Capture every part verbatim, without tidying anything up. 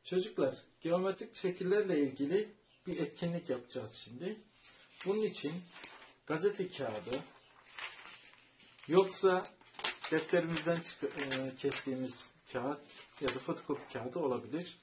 Çocuklar, geometrik şekillerle ilgili bir etkinlik yapacağız şimdi. Bunun için gazete kağıdı, yoksa defterimizden e, kestiğimiz kağıt ya da fotokopi kağıdı olabilir.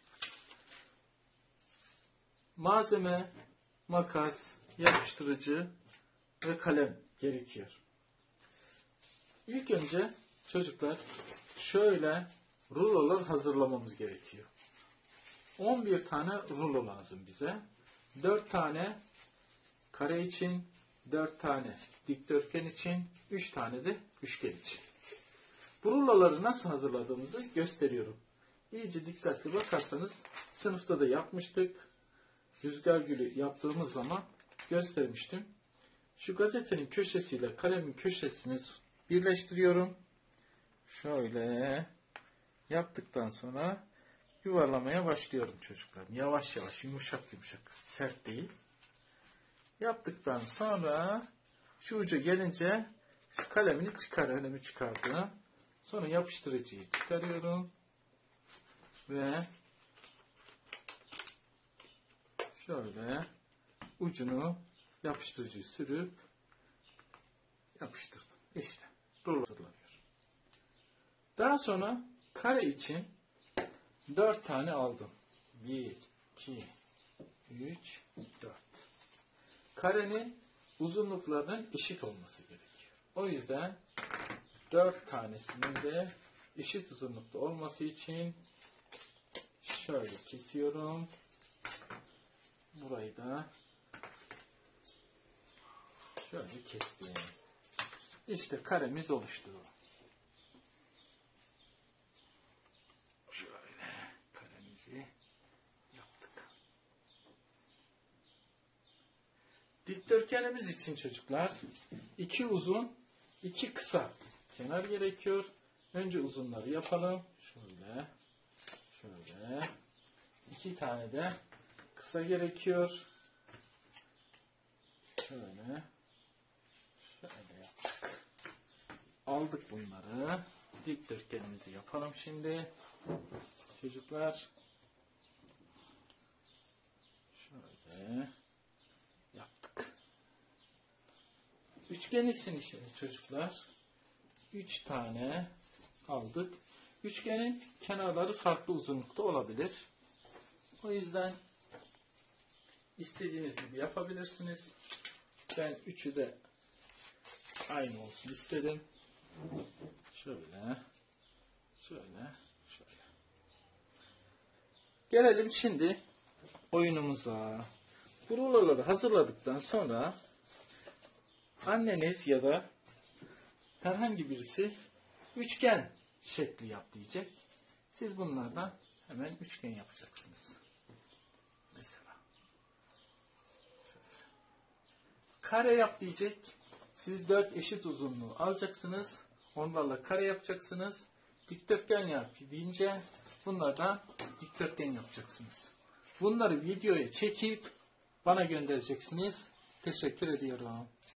Malzeme, makas, yapıştırıcı ve kalem gerekiyor. İlk önce çocuklar şöyle rulolar hazırlamamız gerekiyor. on bir tane rulo lazım bize. dört tane kare için, dört tane dikdörtgen için, üç tane de üçgen için. Bu ruloları nasıl hazırladığımızı gösteriyorum. İyice dikkatli bakarsanız sınıfta da yapmıştık. Rüzgar gülü yaptığımız zaman göstermiştim. Şu gazetenin köşesiyle kalemin köşesini birleştiriyorum. Şöyle yaptıktan sonra yuvarlamaya başlıyorum çocuklar. Yavaş yavaş, yumuşak yumuşak, sert değil. Yaptıktan sonra şu uca gelince şu kalemini çıkar, elimi çıkardım. Sonra yapıştırıcıyı çıkarıyorum. Ve şöyle ucunu yapıştırıcıyı sürüp yapıştırdım. İşte rulo hazırlanıyor. Daha sonra kare için dört tane aldım. bir, iki, üç, dört. Karenin uzunluklarının eşit olması gerekiyor. O yüzden dört tanesinin de eşit uzunlukta olması için şöyle kesiyorum. Burayı da şöyle kestim. İşte karemiz oluştu. Şöyle karemizi yaptık. Dikdörtgenimiz için çocuklar iki uzun, iki kısa kenar gerekiyor. Önce uzunları yapalım. Şöyle, şöyle. İki tane de kısa gerekiyor. Şöyle, şöyle yaptık. Aldık bunları. Dikdörtgenimizi yapalım şimdi. Çocuklar. Şöyle yaptık. Üçgen için işte çocuklar. Üç tane aldık. Üçgenin kenarları farklı uzunlukta olabilir. O yüzden istediğiniz gibi yapabilirsiniz. Ben üçü de aynı olsun istedim. Şöyle, şöyle, şöyle. Gelelim şimdi oyunumuza. Bu ruloları hazırladıktan sonra anneniz ya da herhangi birisi üçgen şekli yap diyecek. Siz bunlardan hemen üçgen yapacaksınız. Mesela. Şöyle. Kare yap diyecek. Siz dört eşit uzunluğu alacaksınız. Onlarla kare yapacaksınız. Dikdörtgen yap deyince bunlardan dikdörtgen yapacaksınız. Bunları videoya çekip bana göndereceksiniz. Teşekkür ediyorum.